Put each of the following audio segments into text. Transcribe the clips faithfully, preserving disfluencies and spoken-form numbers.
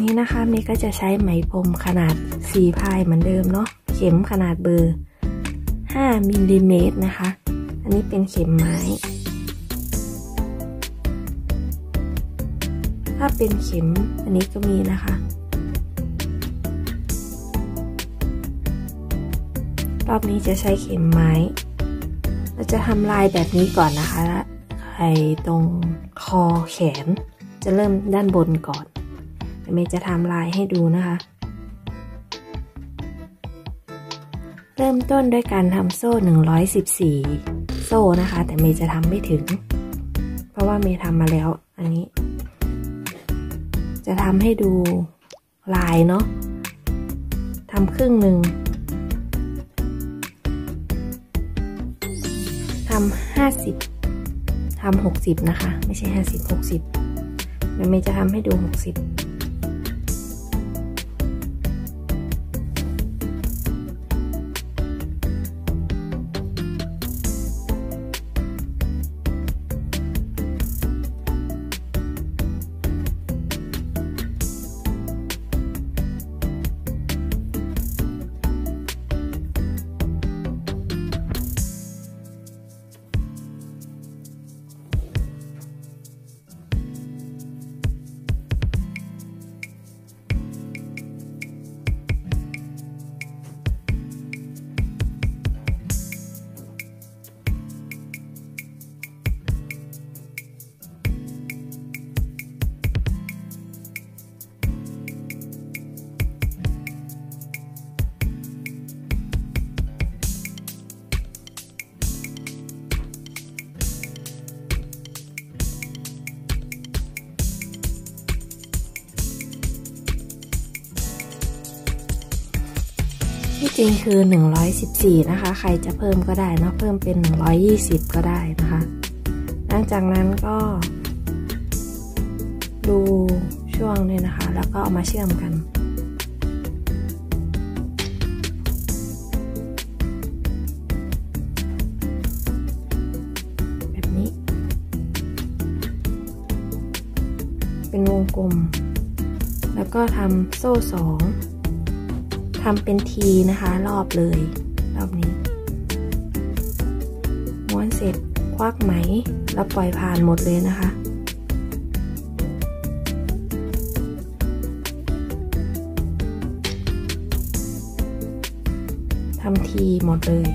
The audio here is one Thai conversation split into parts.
นี้นะคะเมย์ก็จะใช้ไหมพรมขนาดสี่พายเหมือนเดิมเนาะเข็มขนาดเบอร์ห้ามิลลิเมตรนะคะอันนี้เป็นเข็มไม้ถ้าเป็นเข็มอันนี้ก็มีนะคะรอบนี้จะใช้เข็มไม้เราจะทำลายแบบนี้ก่อนนะคะไข่ตรงคอแขนจะเริ่มด้านบนก่อนเมย์จะทำลายให้ดูนะคะเริ่มต้นด้วยการทำโซ่หนึ่งร้อยสิบสี่โซ่นะคะแต่เมย์จะทำไม่ถึงเพราะว่าเมย์ทำมาแล้วอันนี้จะทำให้ดูลายเนาะทำครึ่งหนึ่งทำห้าสิบทำหกสิบนะคะไม่ใช่ห้าสิบหกสิบเมย์จะทำให้ดูหกสิบที่จริงคือหนึ่งร้อยสิบสี่นะคะใครจะเพิ่มก็ได้เนาะเพิ่มเป็นหนึ่งร้อยยี่สิบก็ได้นะคะหลังจากนั้นก็ดูช่วงนี้นะคะแล้วก็เอามาเชื่อมกันแบบนี้เป็นวงกลมแล้วก็ทำโซ่สองทำเป็นทีนะคะรอบเลยรอบนี้ม้วนเสร็จควักไหมแล้วปล่อยผ่านหมดเลยนะคะทำทีหมดเลย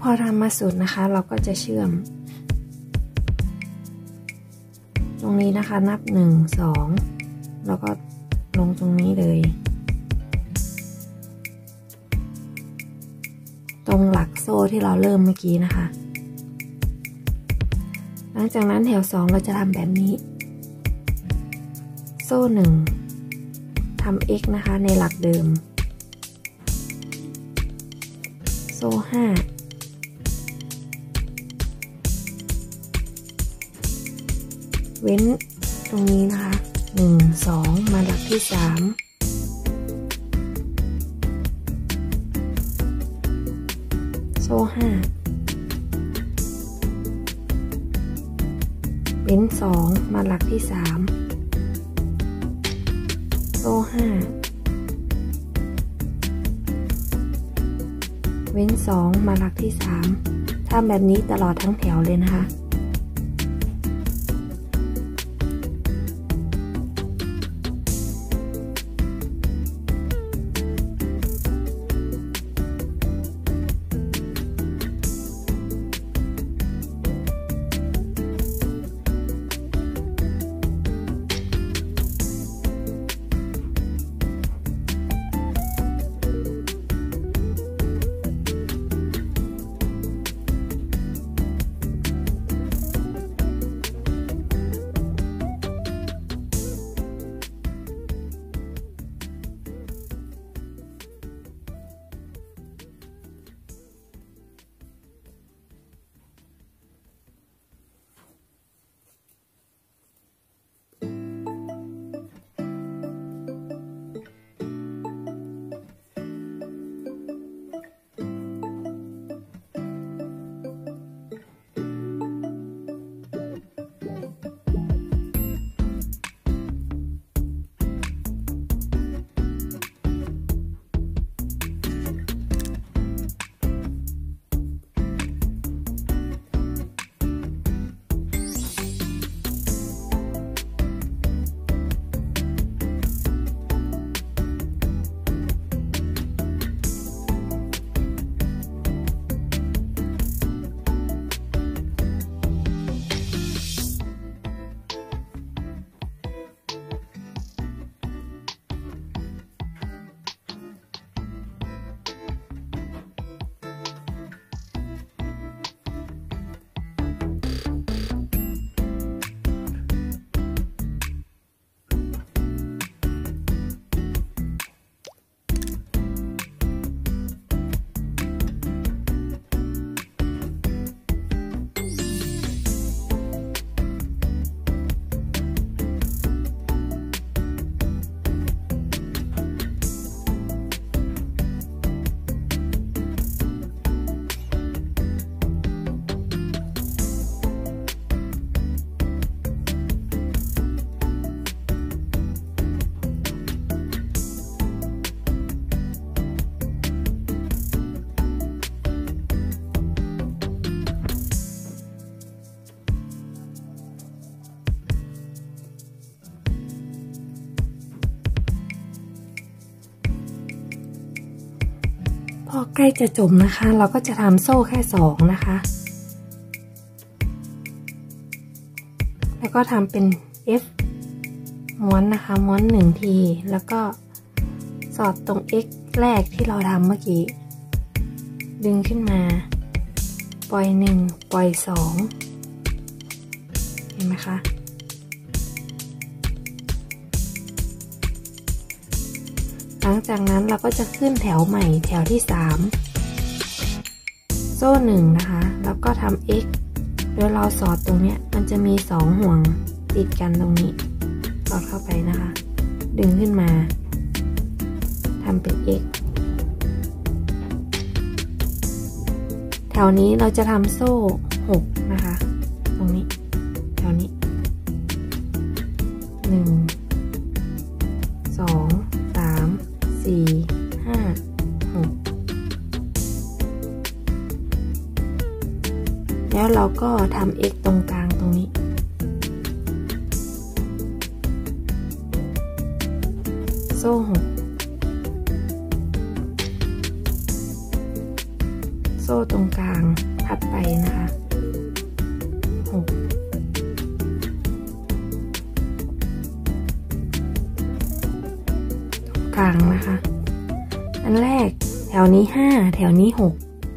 พอทำมาสุดนะคะเราก็จะเชื่อมตรงนี้นะคะนับหนึ่งสองแล้วก็ลงตรงนี้เลยตรงหลักโซ่ที่เราเริ่มเมื่อกี้นะคะหลังจากนั้นแถวสองเราจะทำแบบนี้โซ่หนึ่งทำ x นะคะในหลักเดิมโซ่ห้าเว้นตรงนี้นะคะหนึ่งสองมาหลักที่สามโซ่ห้าเว้นสองมาหลักที่สามโซ่ห้าเว้นสองมาหลักที่สามทำแบบนี้ตลอดทั้งแถวเลยนะคะพอใกล้จะจบนะคะเราก็จะทำโซ่แค่สองนะคะแล้วก็ทำเป็น F ม้วนนะคะม้วนหนึ่งทีแล้วก็สอดตรง X แรกที่เราทำเมื่อกี้ดึงขึ้นมาปล่อยหนึ่งปล่อยสองเห็นไหมคะหลังจากนั้นเราก็จะขึ้นแถวใหม่แถวที่สามโซ่หนึ่งนะคะแล้วก็ทำ x โดยเราสอดตรงเนี้ยมันจะมีสองห่วงติดกันตรงนี้สอดเข้าไปนะคะดึงขึ้นมาทำเป็น x แถวนี้เราจะทำโซ่หกนะคะตรงนี้แถวนี้หนึ่งสองสามสี่ห้าหกแล้วเราก็ทำ x ตรงกลางตรงนี้โซ่หกโซ่ซ่ตรงกลางถัดไปนะคะหกตรงกลางนะคะอันแรกแถวนี้ห้าแถวนี้หก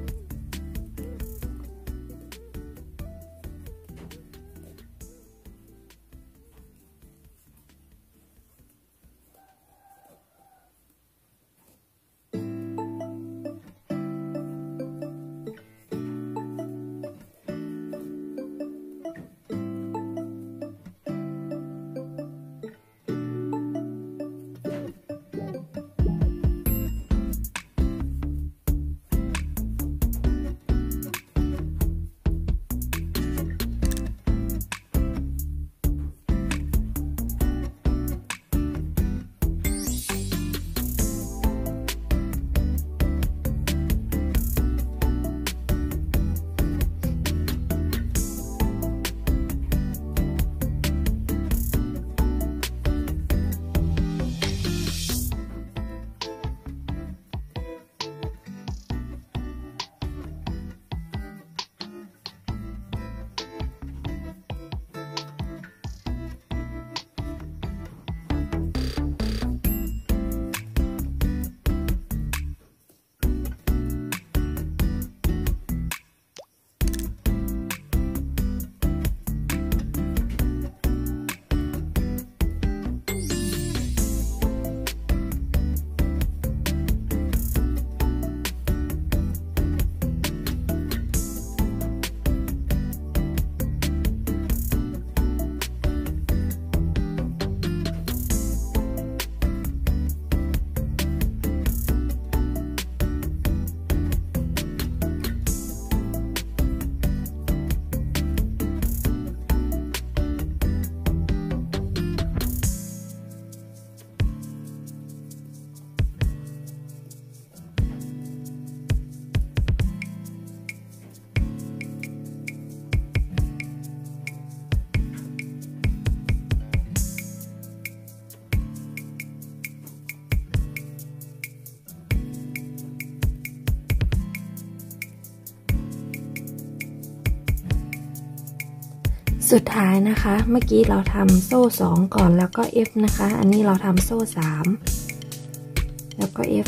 สุดท้ายนะคะเมื่อกี้เราทำโซ่สองก่อนแล้วก็ F นะคะอันนี้เราทำโซ่สามแล้วก็ F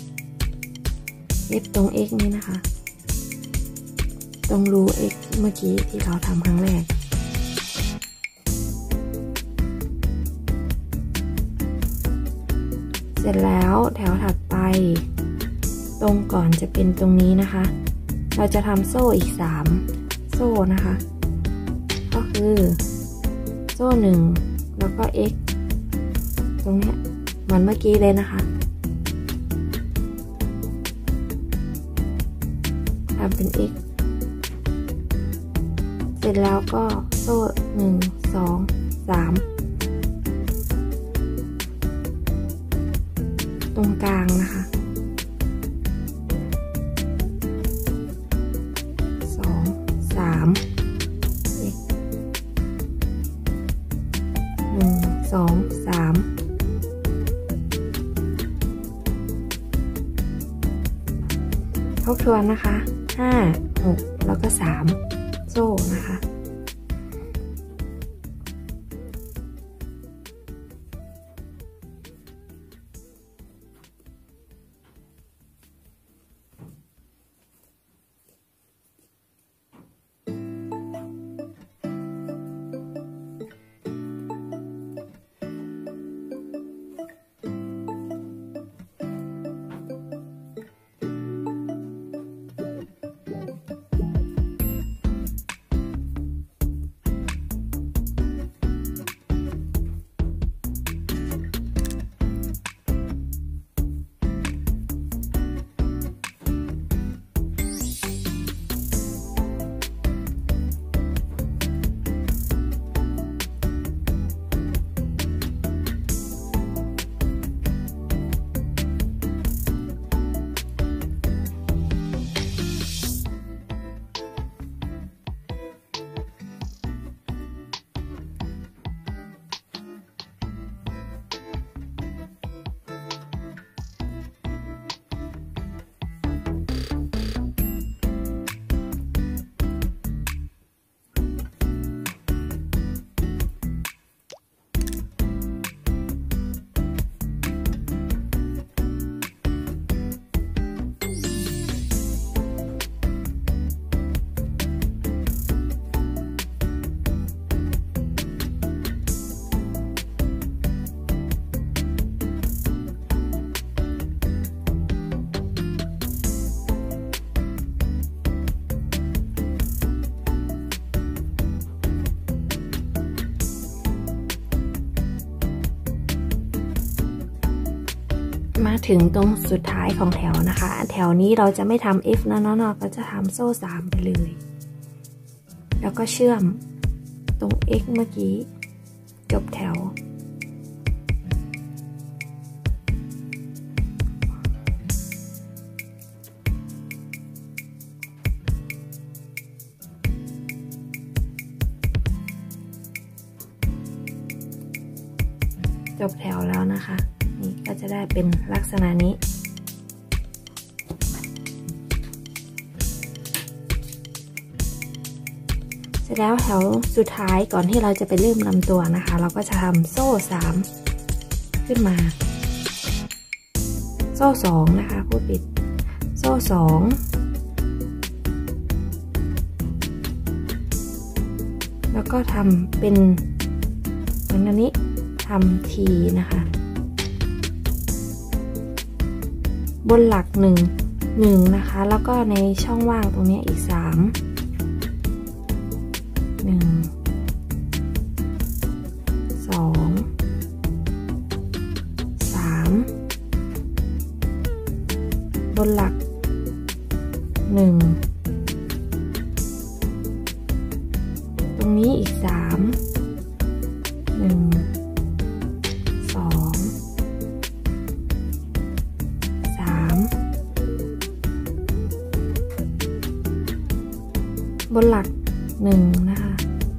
F ตรง X นี่นะคะตรงรู X เมื่อกี้ที่เราทำครั้งแรกเสร็จแล้วแถวถัดไปตรงก่อนจะเป็นตรงนี้นะคะเราจะทำโซ่อีกสามโซ่นะคะก็คือโซ่หนึ่งแล้วก็ x ตรงนี้เหมือนเมื่อกี้เลยนะคะทำเป็น x เสร็จแล้วก็โซ่หนึ่งสองสามตรงกลางนะคะสองสามหนึ่งสองสามทบทวนนะคะห้าหกแล้วก็สามโซ่นะคะถึงตรงสุดท้ายของแถวนะคะแถวนี้เราจะไม่ทำ F นะเนาะก็จะทำโซ่สามไปเลยแล้วก็เชื่อมตรง X เมื่อกี้จบแถวจบแถวแล้วนะคะนี่ก็จะได้เป็นลักษณะนี้เสร็จแล้วแถวสุดท้ายก่อนที่เราจะไปเริ่มลำตัวนะคะเราก็จะทำโซ่สามขึ้นมาโซ่สองนะคะพูดผิดโซ่สองแล้วก็ทำเป็นเหมือนอันนี้ทำทีนะคะบนหลักหนึ่งหนึ่งนะคะแล้วก็ในช่องว่างตรงนี้อีกสามหนึ่งสองสามบนหลักหนึ่งตรงนี้อีกสามหนึ่งสองสามบนหลักหนึ่งนะคะ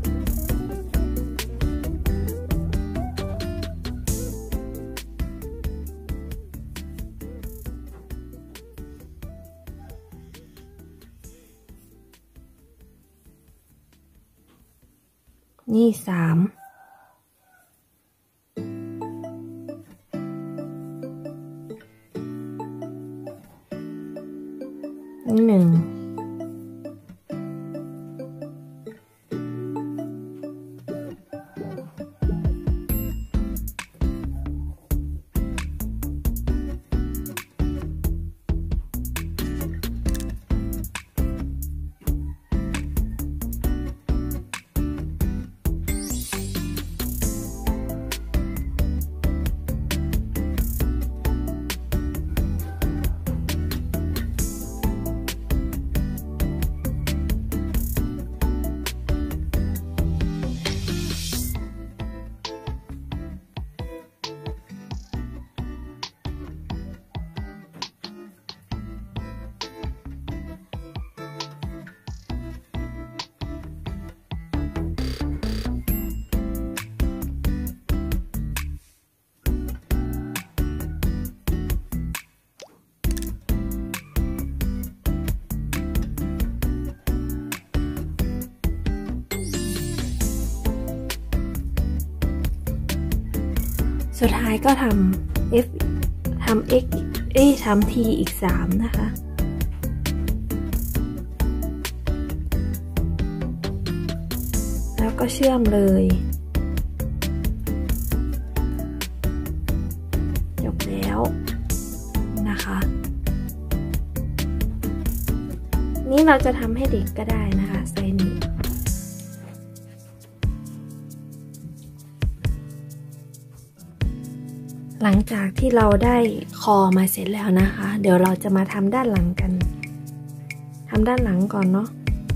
นี่สามนี่หนึ่งสุดท้ายก็ทำ F ทำ X เอ้ยทำ T อีกสามนะคะแล้วก็เชื่อมเลยจบแล้วนะคะนี่เราจะทำให้เด็กก็ได้นะคะไซส์นี้หลังจากที่เราได้คอมาเสร็จแล้วนะคะเดี๋ยวเราจะมาทำด้านหลังกันทำด้านหลังก่อนเนาะ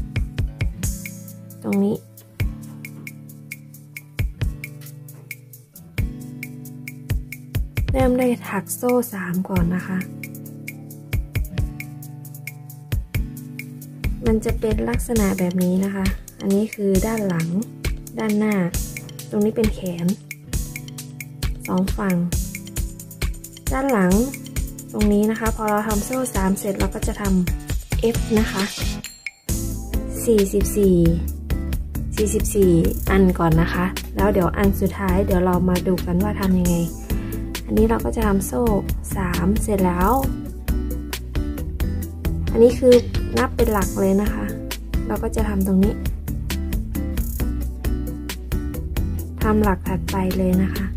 ตรงนี้เริ่มได้ถักโซ่สามก่อนนะคะมันจะเป็นลักษณะแบบนี้นะคะอันนี้คือด้านหลังด้านหน้าตรงนี้เป็นแขนสองฝั่งด้านหลังตรงนี้นะคะพอเราทำโซ่สามเสร็จเราก็จะทำ F นะคะสี่สิบสี่ สี่สิบสี่อันก่อนนะคะแล้วเดี๋ยวอันสุดท้ายเดี๋ยวเรามาดูกันว่าทำยังไงอันนี้เราก็จะทำโซ่สามเสร็จแล้วอันนี้คือนับเป็นหลักเลยนะคะเราก็จะทำตรงนี้ทำหลักถัดไปเลยนะคะ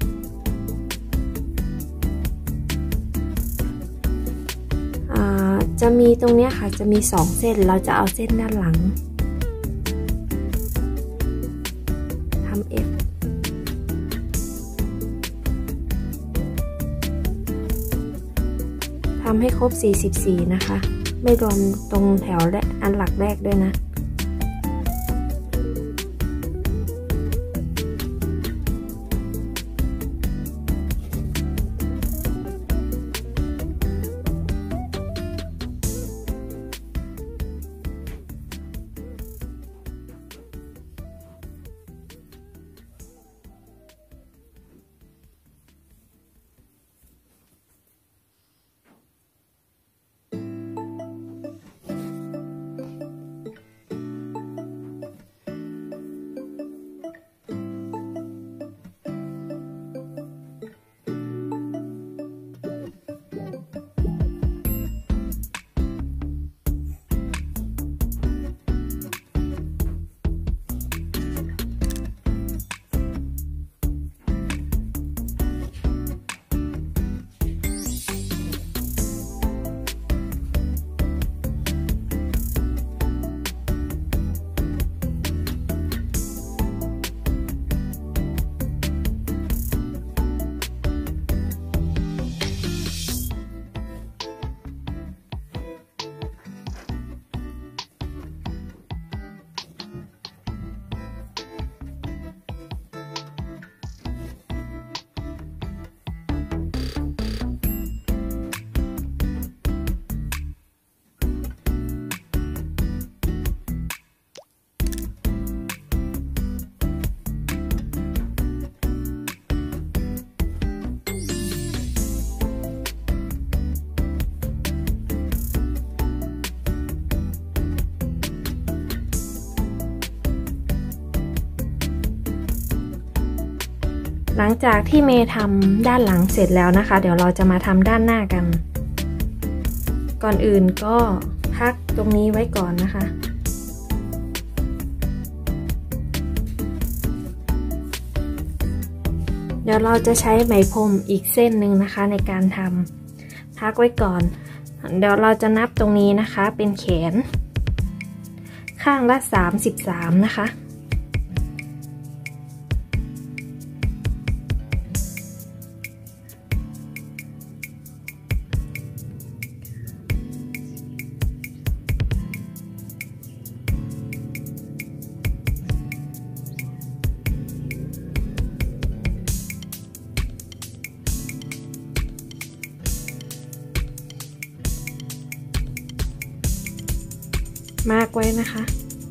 จะมีตรงนี้ค่ะจะมีสองเส้นเราจะเอาเส้นด้านหลังทำ F ทำให้ครบสี่สิบสี่นะคะไม่รวมตรงแถวและอันหลักแรกด้วยนะหลังจากที่เมย์ทำด้านหลังเสร็จแล้วนะคะเดี๋ยวเราจะมาทำด้านหน้ากันก่อนอื่นก็พักตรงนี้ไว้ก่อนนะคะเดี๋ยวเราจะใช้ไหมพรมอีกเส้นหนึ่งนะคะในการทำพักไว้ก่อนเดี๋ยวเราจะนับตรงนี้นะคะเป็นแขนข้างละสามสิบสามนะคะมากไว้นะคะ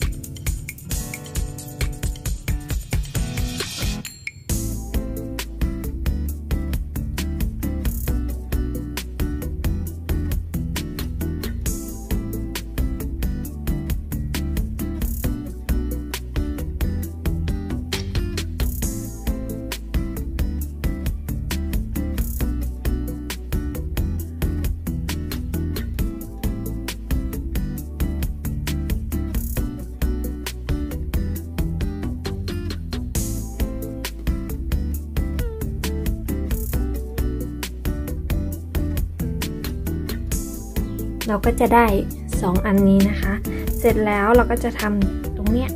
เราก็จะได้สองอันนี้นะคะเสร็จแล้วเราก็จะทำตรงเนี้ย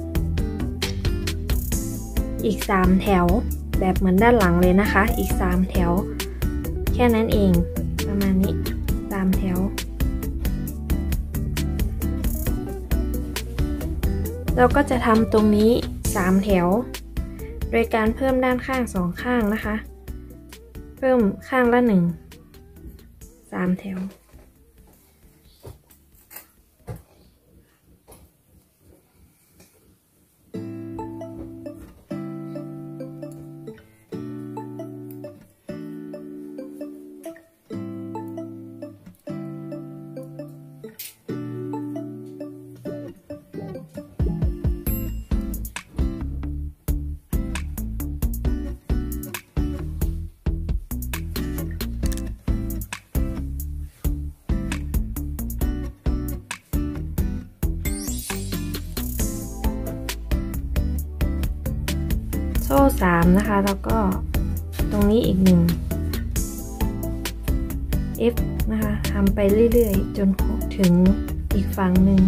อีกสามแถวแบบเหมือนด้านหลังเลยนะคะอีกสามแถวแค่นั้นเองประมาณนี้สามแถวเราก็จะทำตรงนี้สามแถวโดยการเพิ่มด้านข้างสองข้างนะคะเพิ่มข้างละหนึ่งสามแถวโซ่สามนะคะแล้วก็ตรงนี้อีกหนึ่ง F นะคะทำไปเรื่อยๆจนถึงอีกฝั่งหนึ่ง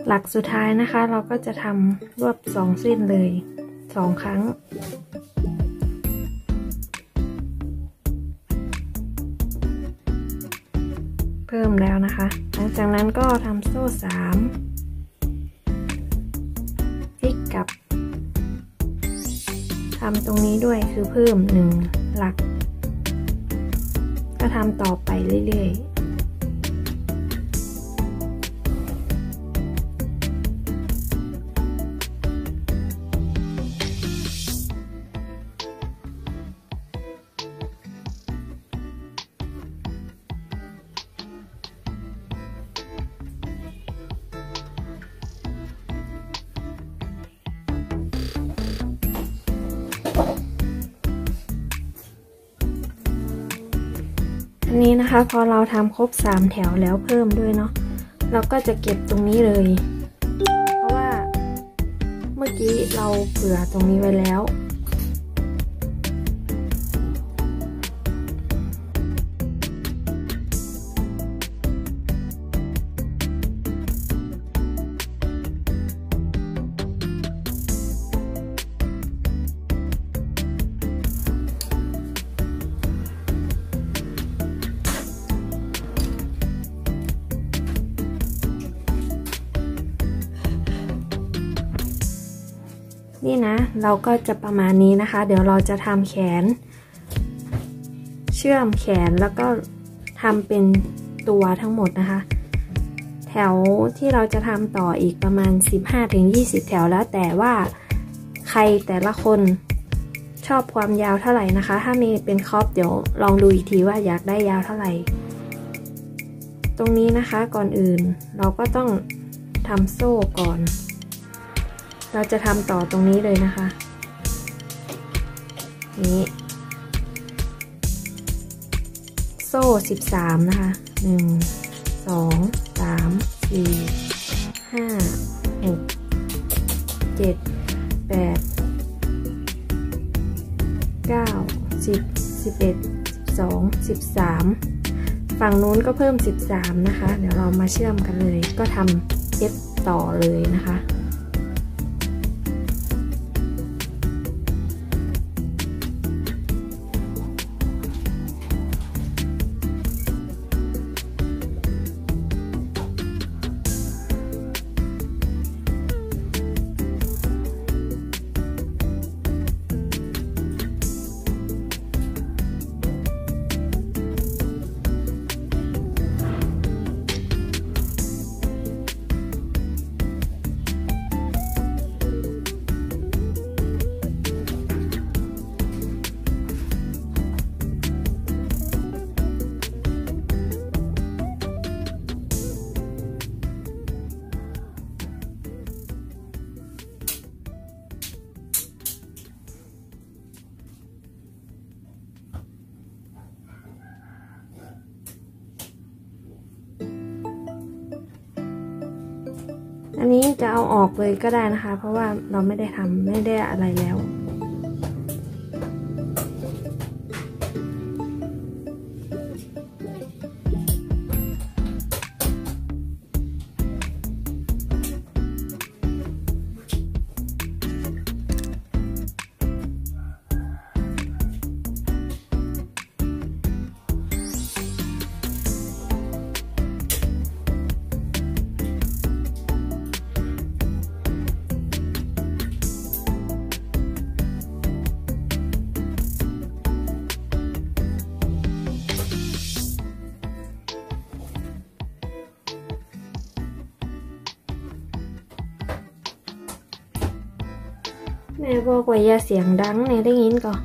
หลักสุดท้ายนะคะเราก็จะทำรวบสองเส้นเลยสองครั้งเพิ่มแล้วนะคะหลังจากนั้นก็ทำโซ่สามพลิกกลับทำตรงนี้ด้วยคือเพิ่มหนึ่งหลักก็ทำต่อไปเรื่อยๆอันนี้นะคะพอเราทำครบสามแถวแล้วเพิ่มด้วยเนาะเราก็จะเก็บตรงนี้เลยเพราะว่าเมื่อกี้เราเผื่อตรงนี้ไว้แล้วนี่นะเราก็จะประมาณนี้นะคะเดี๋ยวเราจะทำแขนเชื่อมแขนแล้วก็ทำเป็นตัวทั้งหมดนะคะแถวที่เราจะทำต่ออีกประมาณ สิบห้าถึงยี่สิบ แถวแล้วแต่ว่าใครแต่ละคนชอบความยาวเท่าไหร่นะคะถ้ามีเป็นครอปเดี๋ยวลองดูอีกทีว่าอยากได้ยาวเท่าไหร่ตรงนี้นะคะก่อนอื่นเราก็ต้องทำโซ่ก่อนเราจะทำต่อตรงนี้เลยนะคะนี้โซ่สิบสามนะคะหนึ่ง สอง สาม สี่ ห้า หก เจ็ด แปด เก้า สิบ สิบเอ็ด สิบสอง สิบสามฝั่งนู้นก็เพิ่มสิบสามนะคะเดี๋ยวเรามาเชื่อมกันเลยก็ทำเอฟต่อเลยนะคะอันนี้จะเอาออกเลยก็ได้นะคะเพราะว่าเราไม่ได้ทำไม่ได้อะไรแล้วแม่บอกว่าอย่าเสียงดังเนี่ยได้ยินก่อน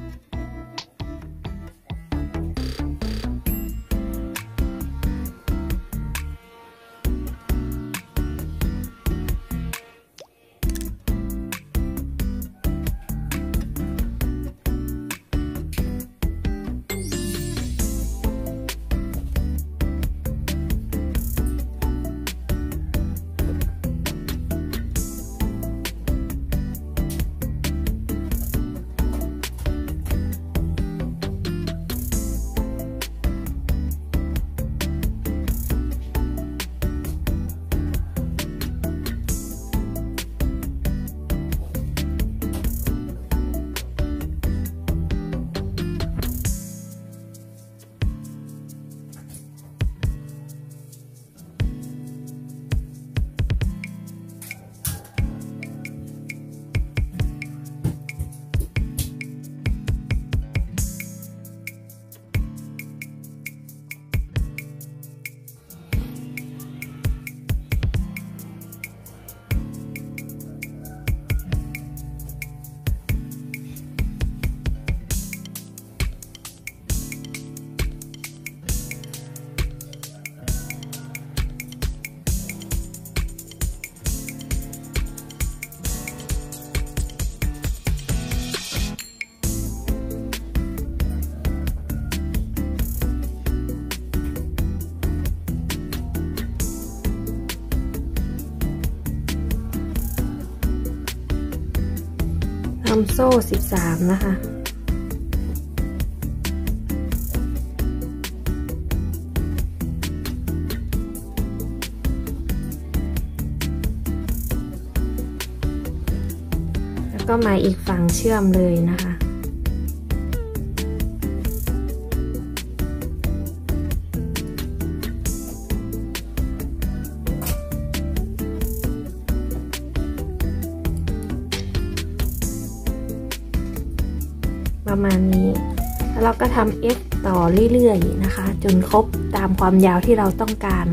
ำโซ่สิบสามนะคะแล้วก็มาอีกฝั่งเชื่อมเลยนะคะประมาณนี้แล้วเราก็ทำ F ต่อเรื่อยๆนะคะจนครบตามความยาวที่เราต้องการ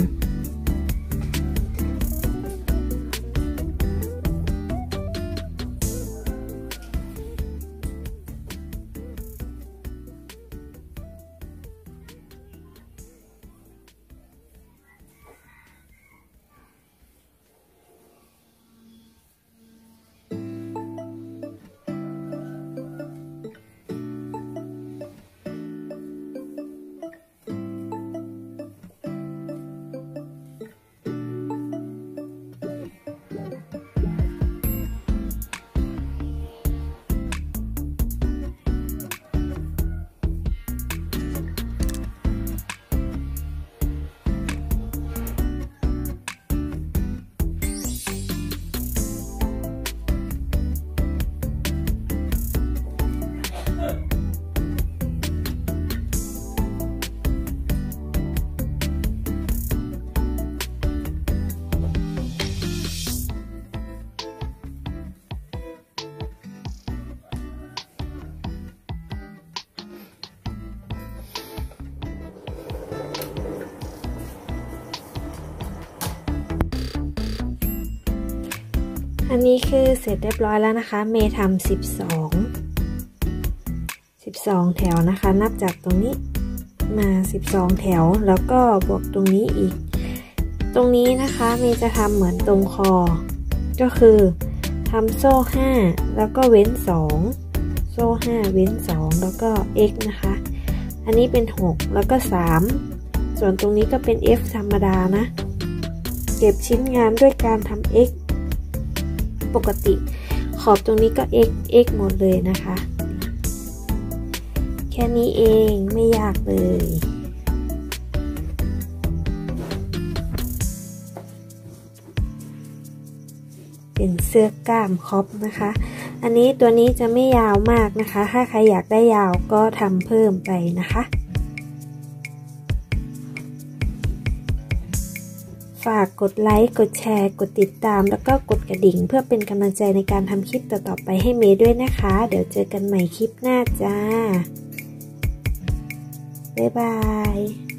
อันนี้คือเสร็จเรียบร้อยแล้วนะคะเมย์ทำสิบสอง สิบสองแถวนะคะนับจากตรงนี้มาสิบสองแถวแล้วก็บวกตรงนี้อีกตรงนี้นะคะเมย์จะทำเหมือนตรงคอก็คือทำโซ่ห้าแล้วก็เว้นสองโซ่ห้าเว้นสองแล้วก็ x นะคะอันนี้เป็นหกแล้วก็สามส่วนตรงนี้ก็เป็น f ธรรมดานะเก็บชิ้นงานด้วยการทำ xปกติขอบตรงนี้ก็ x x หมดเลยนะคะแค่นี้เองไม่ยากเลยเป็นเสื้อกล้ามครอปนะคะอันนี้ตัวนี้จะไม่ยาวมากนะคะถ้าใครอยากได้ยาวก็ทำเพิ่มไปนะคะฝากกดไลค์กดแชร์กดติดตามแล้วก็กดกระดิ่งเพื่อเป็นกำลังใจในการทำคลิปต่อๆไปให้เมย์ด้วยนะคะเดี๋ยวเจอกันใหม่คลิปหน้าจ้าบ๊ายบาย